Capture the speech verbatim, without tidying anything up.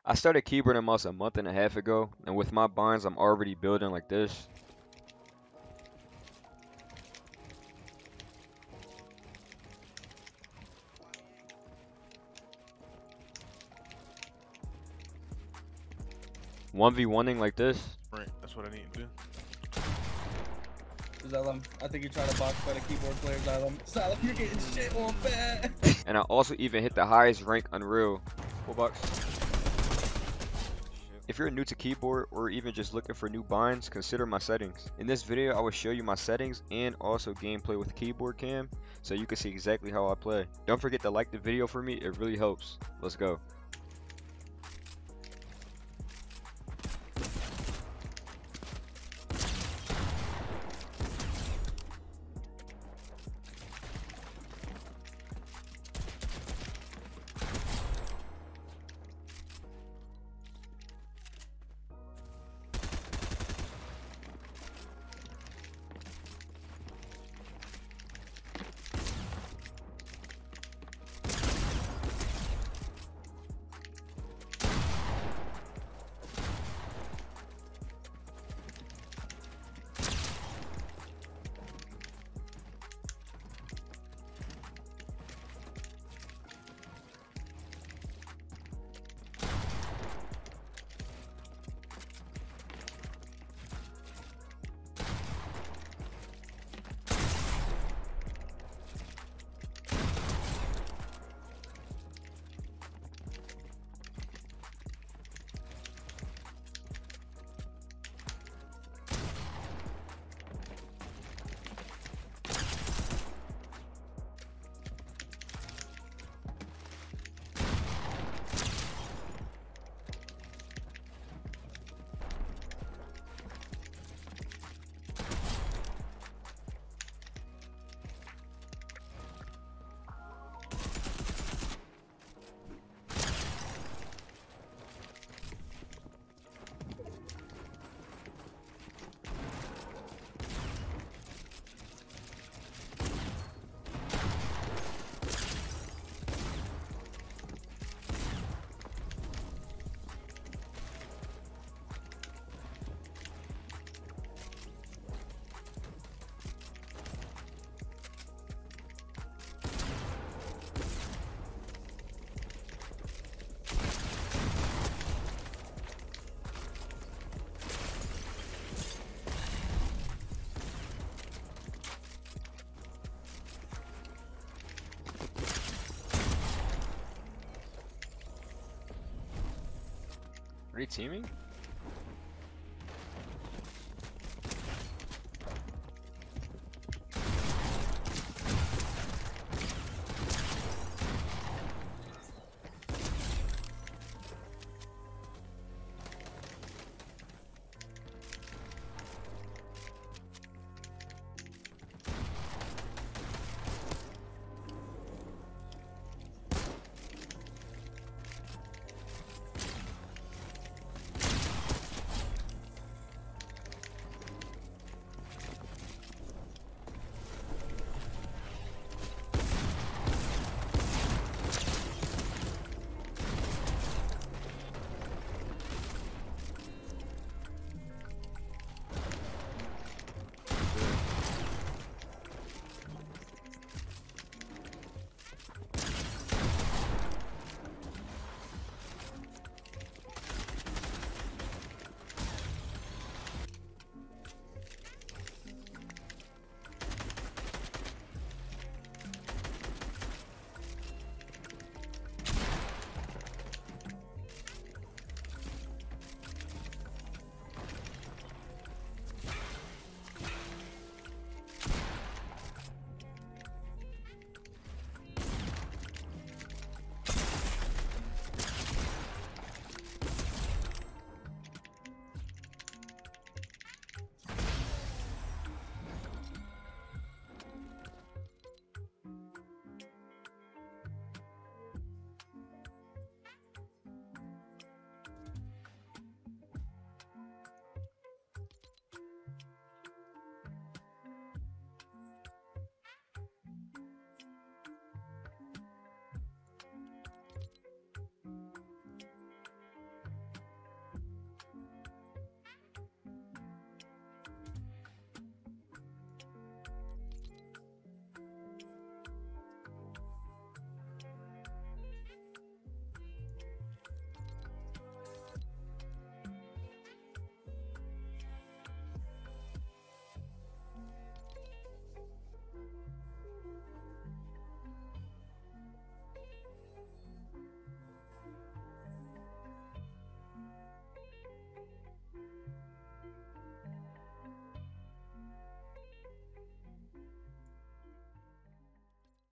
I started keyboard and mouse a month and a half ago, and with my binds, I'm already building like this. one v one-ing like this. Right, that's what I need to do. Zalem, I think you trying to box by the keyboard player, Zalem. Zalem, you're getting shit on bad. And I also even hit the highest rank Unreal. Full box. If you're new to keyboard or even just looking for new binds, consider my settings. In this video, I will show you my settings and also gameplay with keyboard cam, so you can see exactly how I play. Don't forget to like the video for me, it really helps. Let's go. Are you teaming?